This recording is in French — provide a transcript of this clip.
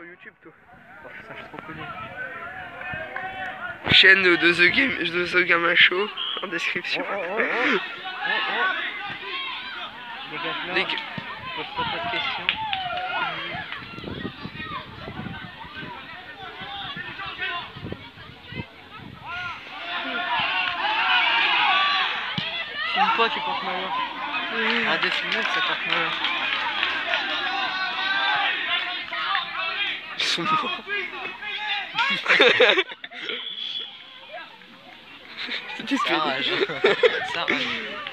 sur YouTube, toi. Oh, ça, je suis trop connu. Chaîne de The Gamma Show en description. Dégage là. Dég- Pose pas de questions. Filme pas, tu portes malheur. Ah, de filmer, ça porte malheur. Ils sont morts. Ça rage. Ça rage.